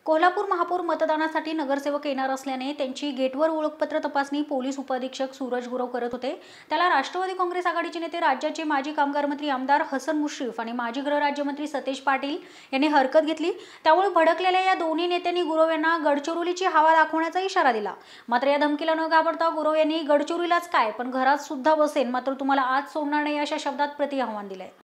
कोल्हापूर महापौर मतदानासाठी नगरसेवक येणार असल्याने त्यांची गेटवर ओळखपत्र तपासणी पोलीस उपअधीक्षक सूरज गुरव करत होते। त्याला राष्ट्रवादी काँग्रेस आघाडीचे नेते, राज्याचे माजी कामगार मंत्री आमदार हसन मुश्रीफ आणि माजी गृहराज्यमंत्री सतेज पाटील यांनी हरकत घेतली। त्यामुळे भडकलेल्या या दोन्ही नेत्यांनी गुरव यांना गडचिरोलीची हवा दाखवण्याचा इशारा दिला। मात्र या धमकीला न घाबरता गुरव यांनी गडचिरोलीलाच काय पण घरात सुद्धा बसेन, मात्र तुम्हाला आज सोडणार नाही अशा शब्दात प्रतिआव्हान दिले।